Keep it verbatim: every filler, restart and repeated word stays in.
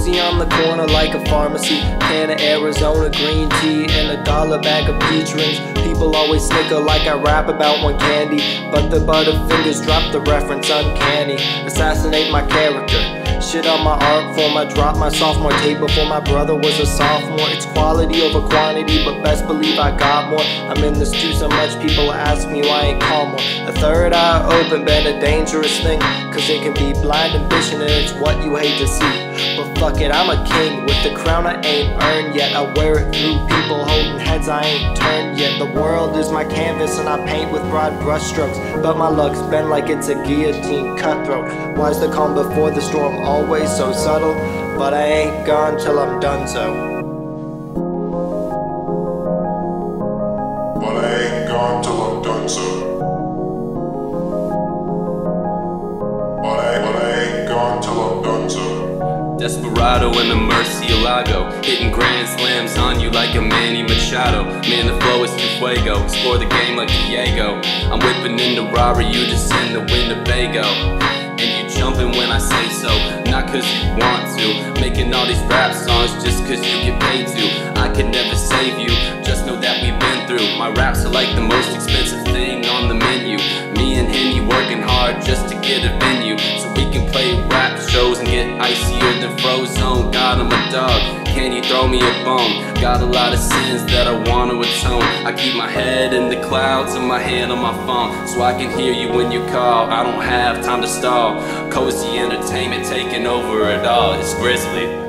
cozy on the corner like a pharmacy. Can of Arizona green tea and a dollar bag of peach rings. People always snicker like I rap about one candy, but the butterfingers drop the reference uncanny. Assassinate my character, shit on my art form. I dropped my sophomore tape before my brother was a sophomore. It's quality over quantity, but best believe I got more. I'm in this too so much, people ask me why I ain't calm more. A third eye open been a dangerous thing, cause it can be blind ambition and it's what you hate to see. But fuck it, I'm a king with the crown I ain't earned yet. I wear it through people holding heads I ain't turned yet. The world is my canvas and I paint with broad brush strokes, but my luck's been like it's a guillotine cutthroat. Why's the calm before the storm always so subtle? But I ain't gone till I'm done so. But I ain't gone till I'm done so. But I, but I ain't gone till I'm done so. Desperado in the Murcielago, hitting grand slams on you like a Manny Machado. Man, the flow is too fuego, explore the game like Diego. I'm whipping in the Rari, you just in the Winnebago. And you jumping when I say so, not cause you want to. Making all these rap songs just cause you get paid to. I could never save you, just know that we've been through. My raps are like the most expensive thing on the menu. Me and Henny working hard just to get a venue, so we can play rap shows and get icier than Frozone. God, I'm a dog, can you throw me a bone? Got a lot of sins that I want to atone. I keep my head in the clouds and my hand on my phone, so I can hear you when you call. I don't have time to stall. Cozy entertainment taking over it all. It's Grizzly.